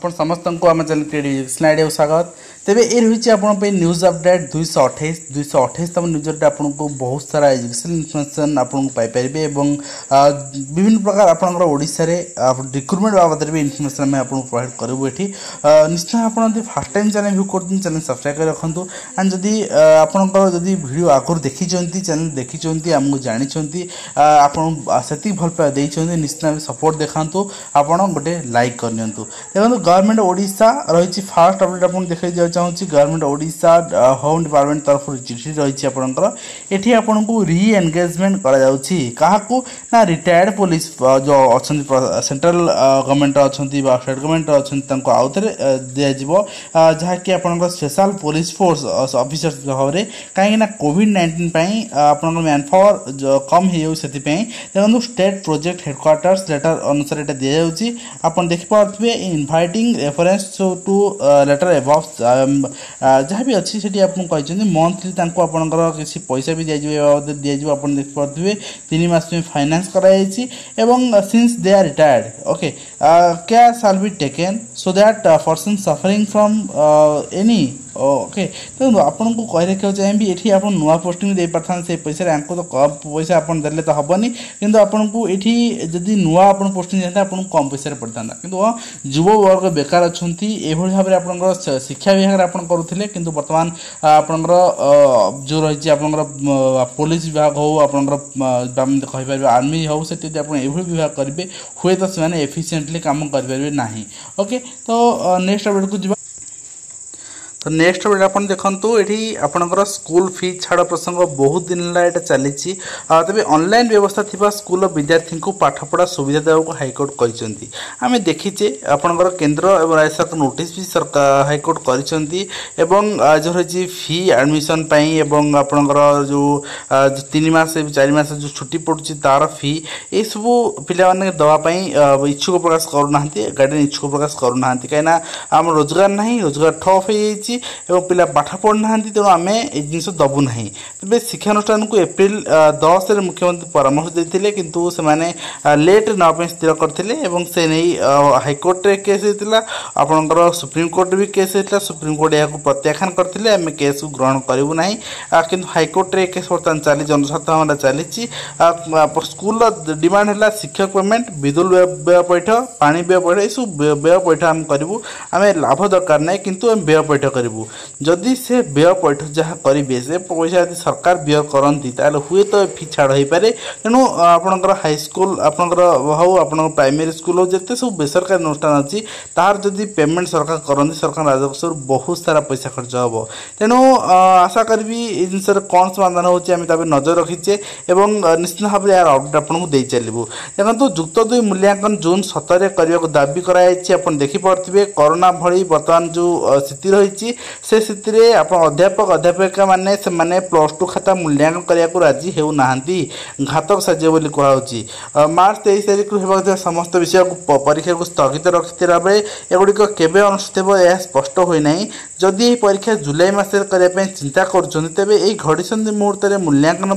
आपण समस्त को आम चैनल क्रेडिट स्वागत। तेबे ये रही आप न्यूज अपडेट 228 तम न्यूजर आपको बहुत सारा एजुकेशन इनफॉरमेशन आपको पाइपर विभिन्न प्रकार आपड़ रिक्रुटमेंट बाबद भी इनफॉरमेशन आपको प्रोवाइड करूँ ये निश्चय आप फर्स्ट टाइम चैनल व्यू कर चैनल सब्सक्राइब कर रखु एंड जदि आपंकर वीडियो आगुरी देखी चैनल देखी आमको जानी आपती भल पाए निश्चय सपोर्ट देखा आप गोटे लाइक करनी देखो गवर्नमेंट ओडिशा रही फास्ट अपडेट आप देखा चाहूँगी गवर्नमेंट ओडिशा होम डिपार्टमेंट तरफ चिठी रही आपंकर ये आपको री एंगेजमेंट क्या रिटायर्ड पुलिस जो अच्छा सेंट्रल गवर्नमेंट अच्छा स्टेट गवर्नमेंट अच्छा आउ थे दिज्व जहाँकि आप स्पेशल पुलिस फोर्स ऑफिसर्स भाव में कहीं कोविड-19 आप मैन पावर कम हो देखो स्टेट प्रोजेक्ट हेडक्वार्टर्स लेटर अनुसार ये दि आप देखिपे inviting reference to letter above जहाँ भी अच्छी से आपको मंथली आपंकर किसी पैसा भी दिज्व आप देखिपे 3 मास में फाइनेंस कराई since they are retired okay क्या shall be taken so that person suffering from any okay तो आपन को कह रखा चाहिए ये आप नुआ पोस्टिंग दे पार्था से पैसा तो कम पैसा आप देले तो हेनी कि आपन को ये जदि नुआ आप पोस्टिंग जाता आपको कम पैसा पड़ता कि युव वर्ग बेकार अच्छा ये भाव में आप शिक्षा विभाग आप करुले कि बर्तमान आपंकर जो रही आप पुलिस विभाग हो आपंकर आर्मी हो से विभाग करेंगे हुए तो से एफिशिएंटली काम करें ओके तो नेक्स्ट अपडेट को जी तो नेक्स्ट अपडेट आप देखो ये आपंकर स्कूल फी छाड़ प्रसंग बहुत दिन है यहाँ चली तेज ऑनलाइन व्यवस्था थी स्कूल विद्यार्थी को पाठपढ़ा सुविधा देवा हाइकोर्ट कहते आम देखीचे आपंकर केन्द्र और राज्य सरकार नोटिस भी सरकार हाइकोर्ट कर जो रही फी एडमिशन आपंकर जो 3 मास 4 मास जो छुट्टी पड़ुची तार फी ये सब पे दवाई इच्छुक प्रकाश करूना गार्डियन इच्छुक प्रकाश करूना कहीं आम रोजगार ना रोजगार ठप हो पिला पाठ पढ़ना तेणु आम ये जिन दबू ना तेज शिक्षानुष्ठान को एप्रिल 10 मुख्यमंत्री परामर्श देते किंतु से लेट नापी स्थिर करते से नहीं हाइकोर्ट रे केस होता आपंकर सुप्रीम कोर्ट भी केस होता सुप्रीम कोर्ट यहाँ प्रत्याख्यान करते आम केस को ग्रहण करूँ ना कि हाइकोर्ट रे केस बर्तमान चली जनस्वार्थ मामला चली स्कूल डिमांड है शिक्षक पेमेंट विद्युत व्यय पैठ पानी व्यय पैठ यू व्यय पैठ आम करूँ आम लाभ दरकार ना किंतु आम व्यय पैठ जदि से व्यय पैठ जहाँ करेंगे से पैसा यदि सरकार व्यय करती हुए तो फी छाड़ हो पाए तेणु आपंकर हाईस्कल आपंकर हो आप प्राइमरी स्कूल हो जिते सब बेसरकारी अनुष्ठान अच्छी तार जदि पेमेंट सरकार करती सरकार राजस्व बहुत सारा पैसा खर्च हम तेणु आशा करी ये जिन कौन समाधान होमें नजर रखीचे निश्चित भाव में यार अपडेट आपको दे चलू देखो जुक्त 2 मूल्यांकन जून 17 करने को दाबी कराई देखिपे कोरोना भली बर्तमान जो स्थिति रही से स्थिति रे आप अध्यापक अध्यापिका माने से माने +2 खाता मूल्यांकन करने को राजी होना घातक साज्य बोली कहु मार्च 23 तारीख होगा समस्त विषय को परीक्षा को स्थगित रखिता बेले एगुड़िक केवे अनुष्ठित यह स्पष्ट होना जदि यह परीक्षा जुलाई मास करने चिंता करे घड़ीसंधि मुहूर्त में मूल्यांकन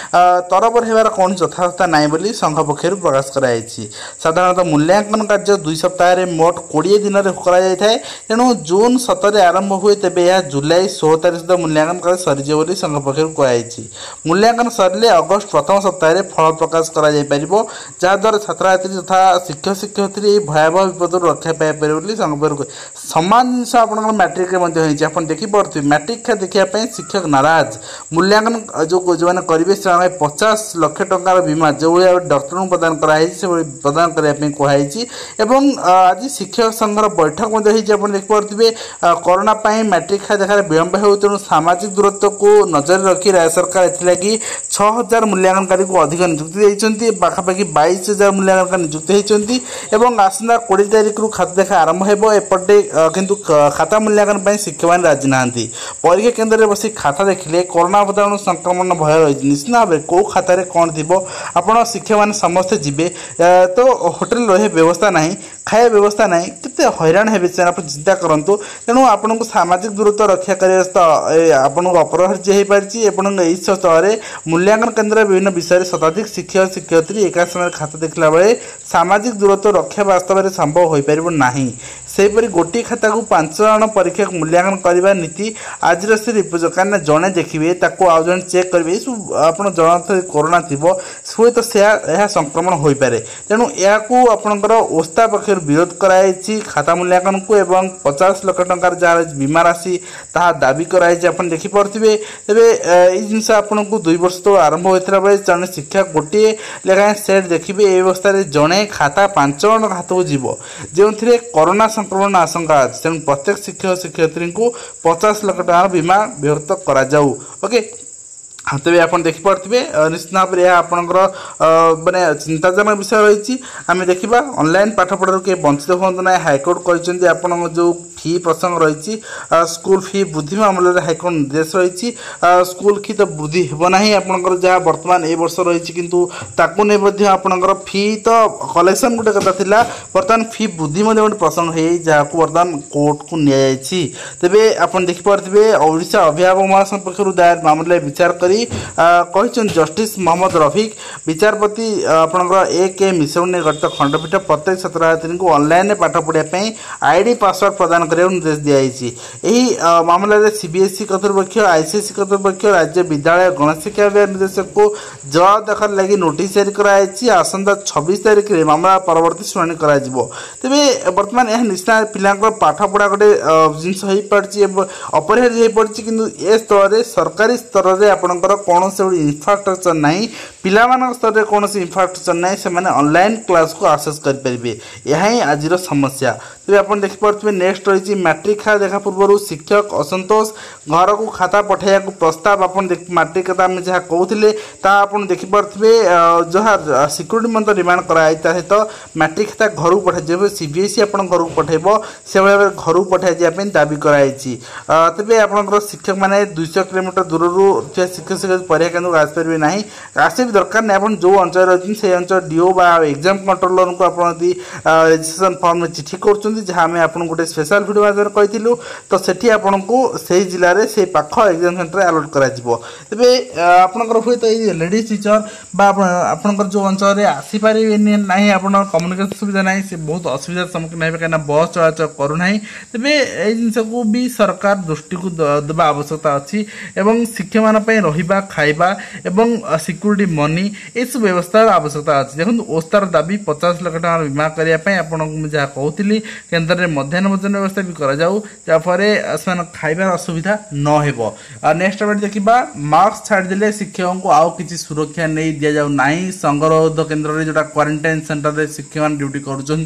तरबर होबार कौन यथावस्था ना बोली संघ पक्षर प्रकाश कराई साधारणतः मूल्यांकन कार्य 2 सप्ताह मोट 20 दिन में तेणु जून 17 आरंभ हुए तेबे यह जुलाई 16 तारीख सुधा मूल्यांकन कार्य सरीज बोली संघ पक्षर कहुई मूल्यांकन सरिले अगस्त प्रथम सप्ताह फल प्रकाश कर जहाद्वारा छात्री तथा शिक्षक शिक्षयित्री भयावह विपद रक्षा पाई संघ पक्ष सामान जिन आप मैट्रिक आप देखिपे मैट्रिक देखापी शिक्षक नाराज मूल्यांकन जो मैंने करेंगे से 50 लाख टंकार बीमा जो भाई डॉक्टर प्रदान कराई प्रदान करने कहुई आज शिक्षक संघर बैठक देखिपे कोरोना मैट्रिक देखार विलंब हो तेणु सामाजिक दूरत्व को नजर रखी राज्य सरकार एथि 6000 मूल्यांकनकारी को अधिक नियुक्ति देते पाखापाखि 22000 मूल्यांकनकारी नियुक्त होती आसंता 20 तारीख खाता देखा आरंभ होपटे किंतु खाता मूल्यांकन शिक्षक मैंने राजी ना परीक्षा केन्द्र में बस खाता देखिले कोरोना भूताणु संक्रमण भय रही निश्चित भाव में कौ खातार कौन थी आप शिक्षक मैंने समस्ते जी तो होटेल रही व्यवस्था ना खाया व्यवस्था ना के हैरान है आप चिंता करूँ तेणु आपन को सामाजिक दूरत्व रक्षा करने आपन को अपरिहार्य हो पारी स्थल में मूल्यांकन केन्द्र विभिन्न विषय शताधिक शिक्षक शिक्षयित्री एका समय खाता देखला बेले सामाजिक दूरत्व रक्षा वास्तव में संभव हो पार ना सेहीपरि गोटे खाता को 5 जन परीक्षा मूल्यांकन करने नीति आज से रिपोर्ट कहीं जड़े देखिए आउ जन चेक करेंगे सब आप जन कोरोना थी हुए तो यह संक्रमण हो पारे तेणु यह आपंकर ओस्ता पक्षर विरोध कराई खाता मूल्यांकन को एवं 50 लाख टंकार जहाँ बीमा राशि ता दाबी कराई देखिपे तेज जिनस आपन को 2 वर्ष तो आरंभ होता बेले जन शिक्षा गोटे लेखाएं सेट देखिए ये अवस्था जड़े खाता 5 जन हाथ को जीव जो कोरोना संक्रमण आशंका अच्छे तेणु प्रत्येक शिक्षक शिक्षयित्री को 50 लाख टंकार बीमा व्यवहृत करा जाऊ ओके तेज आप देखिपे निश्चित भाव में आपंकर मानने चिंताजनक विषय रही आम देखा ऑनलाइन पाठपढ़ा के वंचित हूँ ना हाइकोर्ट कहते आप जो फी प्रसंग रही स्कूल फी वृद्धि मामले हाइकोर्ट निर्देश रही स्कूल फी तो वृद्धि होना आपंकर जहाँ बर्तमान ए वर्ष रही किंतु ताकू नहीं आपंकर फी तो कलेक्शन गोटे कथा था बर्तमान फी वृद्धि गोटे प्रसंग है जहाँ बर्तमान कोर्ट को नि तेरे आप देखिपे ओडिशा अभिभावक महासंघ पक्षर दायर मामले विचार करी जस्टिस मोहम्मद रफिक विचारपति आपंकर ए मिश्रण ने गठित खंडपीठ प्रत्येक छात्र छात्री को ऑनलाइन पाठ पढ़ाई आईडी पासवर्ड प्रदान करने निर्देश दिखाई मामलें सीबीएसई कर्तृपक्ष आईसीएसई कर्तृपक्ष राज्य विद्यालय गणेश शिक्षा विभाग निर्देशक को जवाब दाखल लगी नोटिस जारी कराई आसंता 26 तारीख में मामला परवर्ती शुणाणी तेज बर्तमान यह निश्चित पिला पाठ पढ़ा गोटे जिनस हो पार्टी अपरिहार्य हो पड़ी कि स्तर में सरकारी स्तर में आपंकर कौन से इनफ्रास्ट्रक्चर ना पिला स्तर में कौन इनफ्रास्ट्रक्चर ना से ऑनलाइन क्लास को आक्सेस करेंगे यह ही आज समस्या तेज आप देखिपे नेक्स्ट रही मैट्रिक खाता देखा पूर्व शिक्षक असंतोष घर को खाता पठाइया प्रस्ताव आप मैट्रिक खाता आम जहाँ कहते आप देखिपे जहाँ सिक्यूरीटी मंत्री डिमांड कराई सहित मैट्रिक खाता घर को पठाई जो सीबीएसई आप घर को पठेब से भाव में घर को पठाई जावाई दाबी कराई तेज आप शिक्षक मैंने 200 किलोमीटर दूर शिक्षक शिक्षक परीक्षा केन्द्र को आसपारे ना आसे भी दरकार नहीं आप जो अंचल रही से अंचल डीओ एग्जाम कंट्रोलर को आप रजिस्ट्रेशन फॉर्म में चिठी कर जहाँ आम आप गोटे स्पेशल भिडियो माध्यम कही तो सेठी आपन को से जिले में से पाख एग्जाम सेंटर अलॉट करा तेरे आपंकर हुए तो ये लेडीज टीचर आपंकर जो अंचल में आसीपारे ना आप कम्युनिकेशन सुविधा ना से बहुत असुविधार सम्मुखीन है कहीं बस चलाचल करूना तेरे ये जिनस को भी सरकार दृष्टि को देवा आवश्यकता अच्छी एवं शिक्षक मान रहा खाइबा एवं सिक्यूरीटी मनी ये सब व्यवस्था आवश्यकता अच्छी देखो ओस्तार दाबी 50 लाख टंका बीमा करने आपको जहाँ कहती केन्द्र में मध्याह्न भोजन व्यवस्था भी करा जाऊ जाफल खाइबार असुविधा न हो नेक्स्ट अपडेट देखा मास्क छाड़देले शिक्षकों को आउ किसी सुरक्षा नहीं दि जाऊ ना संगरोध केन्द्र में जोटा क्वारंटाइन सेंटर शिक्षक मैंने ड्यूटी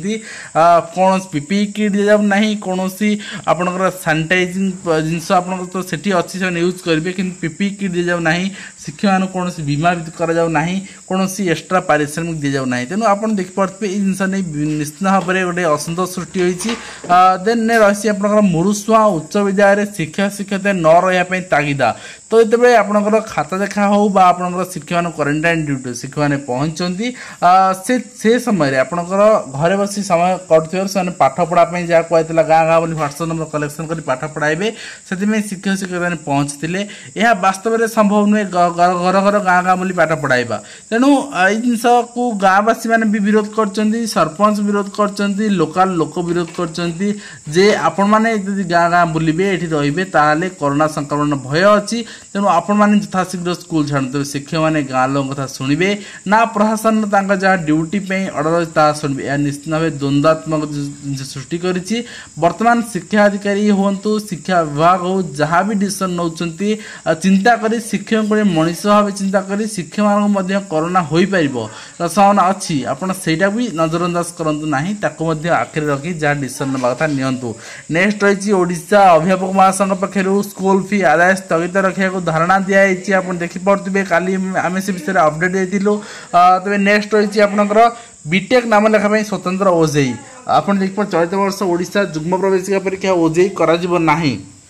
कौन पीपीई किट दि जाऊ ना कौन आपंकर सानिटाइजिंग जिनस आप तो सेठी अच्छी से यूज करेंगे कि पीपीई किट दि जाऊ ना शिक्षक मान कौन बीमा करा जाऊ ना कौन एक्सट्रा पारिश्रमिक दि जाऊ ना तेणु आप देखिपे ये जिन नहीं निश्चित भाव में गोटे असंतोष सृष्टि होती देन रही आप मुरुसुआ उच्च विद्यालय शिक्षक शिक्षक न रही तागिदा तो ये आपंकर खाता देखा हो आपंकर शिक्षक मान क्वारंटाइन ड्यूटी शिक्षक मैंने पहुंचती से समय आपंकर घरे बस समय कर पाठ पढ़ाई जहाँ कहता गाँ गाँ बोली ह्वाट्सअप नंबर कलेक्शन कर पाठ पढ़ाइबे से शिक्षक शिक्षक मैंने पहुंचते यह वास्तव में संभव नुहे घर घर गाँ गाँ बोली पाठ पढ़ाइबा तेणु ये जिनस को गाँवासी मैंने भी विरोध कर सरपंच विरोध कर लोकाल लोक विरोध कर आपण मैंने गाँ गाँ बुलबे ये रे ताले कोरोना संक्रमण भय अच्छी तेणु आपण मैंने यथाशीघ्र स्कूल छाड़ते शिक्षक मैंने गाँ लोक कथा शुणे ना प्रशासन जहाँ ड्यूटी अर्डर अच्छी शुणे यह निश्चित भाव द्वंद्वात्मक सृष्टि करी बर्तमान शिक्षा अधिकारी हूँ शिक्षा विभाग हो जहाँ भी डिसीजन नौ चिंता कर शिक्षक गोटे मनीष भाव चिंता कर शिक्षक मान कोरोना हो पार संभावना अच्छी आपड़ से भी नजरअंदाज करूँ ना आखिरी रखी जहाँ डिसीजन ना कथा नियंतु नेक्स्ट रही ओडिशा अभिभावक महासंघ पक्षर स्कूल फी आदाय स्थगित रखा धारणा दिखाई आप देखिपे काली आम से विषय अपडेट देलु तेज नेक्स्ट रही आपंकर बीटेक नाम लेखापी स्वतंत्र ओजेई आप देखिए चलित वर्ष ओडिशा जुग्म प्रवेशिका परीक्षा ओजेई करा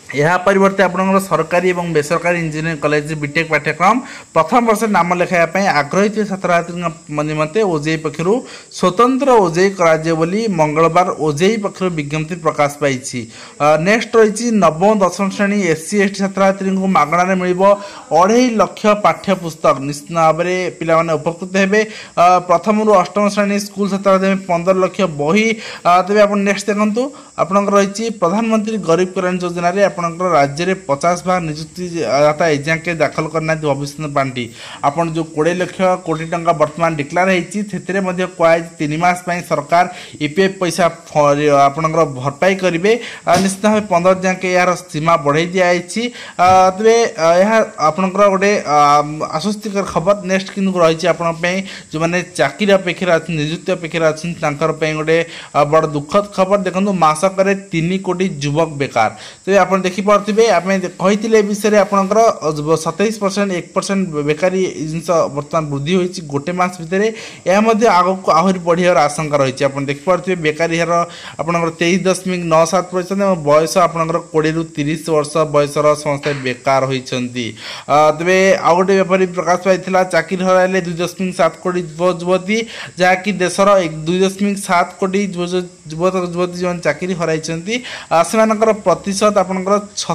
यह परिवर्ते आपंकर सरकारी और बेसरकारी इंजीनियरिंग कॉलेज बीटेक पाठ्यक्रम प्रथम वर्ष नाम लेखाई आग्रही थे छात्र छात्री निमंते ओजेई पक्षर स्वतंत्र ओजेई कर मंगलवार ओजेई पक्षर विज्ञप्ति प्रकाश पाई। नेक्स्ट रही नवम दशम श्रेणी एससी एसटी छात्र छात्री मागणार मिल 2.5 लाख पाठ्य पुस्तक निश्चित भाव में पिला उपकृत हे। प्रथम रु अष्टम श्रेणी स्कूल छात्र 15 लाख बही। तेज आप नेक्स्ट देखो आपंकर रही प्रधानमंत्री गरीब कल्याण योजना आपंकर राज्य में 50 भाग निजुक्तिदाता एजाके दाखल करना भविष्य पांठी आपन जो 20 लाख कोटी टंका वर्तमान डिक्लेयर होती कहुई 3 मास सरकार ईपीएफ पैसा आपंकर भरपाई करेंगे निश्चित भाव 15 जाके यार सीमा बढ़ाई दिखाई। तेरे यह आपंकर गोटे आश्वस्तिकर खबर नेक्स्ट कि रही है जो मैंने चाकरी अपेक्षा अच्छे निजुक्ति अपेक्षा अच्छे गोटे बड़ दुखद खबर देखो मासक 3 कोटी युवक बेकार। तो आप देखिपे आम कही विषय आपंकर 27% 1% बेकारी जिन बर्तमान वृद्धि होती गोटे मास भितर यह आगक आहरी बढ़िया आशंका रही। आप देखिपे बेकारी हार आपंकर 23.97% और बयस आपंकर 20 ରୁ 30 वर्ष बयसर समस्त बेकार होती। तेरे आउ गोटे व्यापारी प्रकाश पाई चाकरी हराइले 2.7 कोटी युवक युवती जहाँकि देशर 2.7 कोटी युवक युवती जो चाकरी हराई से प्रतिशत आपंकर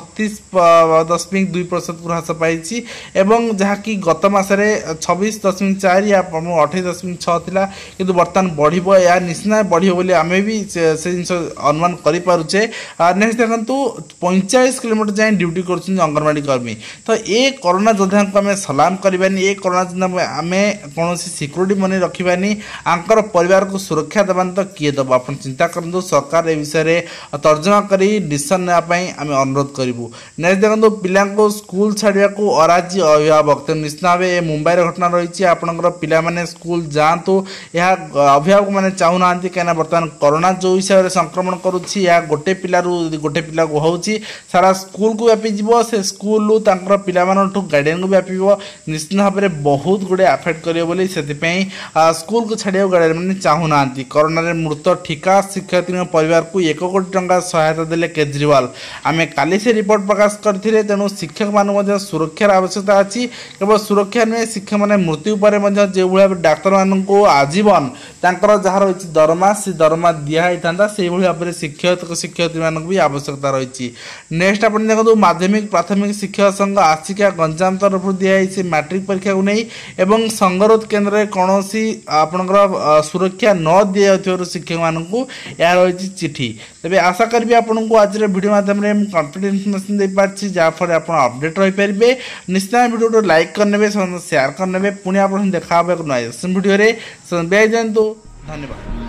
36.2% को ह्रास पाई एवं जहाँकि गत मसरे 26.4 या 28.6 थिला किंतु बर्तमान बढ़िबो या निश्चित बढ़िबो बोली आमे भी से जिन अनुमान करि पारुचे। नेक्स्ट देखंतु 45 किलोमीटर जाए ड्यूटी करछन अंगनवाड़ी कर्मी। तो ये कोरोना योद्धा को आम सलाम करवानी ये कोरोना योद्धा आम कौन सिक्योरिटी मनी रखानी आंकर परिवार को सुरक्षा देवान तो किए दब आप चिंता करूँ सरकार ए विषय तर्जमा कर डिसीजन नापी आम अनुरोध करूँ। नेक्स्ट देखो पिला स्कूल छाड़ा को अराजी अभिभावक तो निश्चित भाव मुंबई घटना रही आपंकर पिला स्कूल जातु यह अभिभावक मैंने चाहूना कहीं बर्तमान कोरोना जो हिसाब से संक्रमण करुच्ची गोटे पिलू गोटे पिला को हो सारा स्कूल को व्यापी से स्कूल पिला गार्डियन को व्यापी निश्चित भाव में बहुत गुड़े आफेक्ट करें स्कूल को छाड़ा गार्डियन मैंने चाहूना कोरोना मृत ठिका शिक्षार्थी परिवार को 1 कोटी टंका सहायता देले केजरीवाल। आम काली से रिपोर्ट प्रकाश करते तेणु शिक्षक मान सुरक्षार आवश्यकता अच्छी केवल सुरक्षा नुहे शिक्षक मैंने मृत्यु पर जो भाई डाक्तर मान आजीवन जहाँ रही दरमा से दरमा दिखाई था से भाव में शिक्षक शिक्षयित्री मान भी आवश्यकता रही। नेक्स्ट आप देखो माध्यमिक प्राथमिक शिक्षक संघ आसिका गंजाम तरफ दिखाई मैट्रिक परीक्षा को नहीं एवं संगरोध केन्द्र में कौन आपंकर सुरक्षा न दि जाऊ शिक्षक मानू यह रही चिठी। तेज आशा करी आपन को आज वीडियो माध्यम कंप्लीट इनफर्मेशन दे पार्टी जहाँफल आप अपडेट रही पारे निश्चित वीडियो लाइक करने शेयर करने पुणी आप देखा वीडियो जातु धन्यवाद।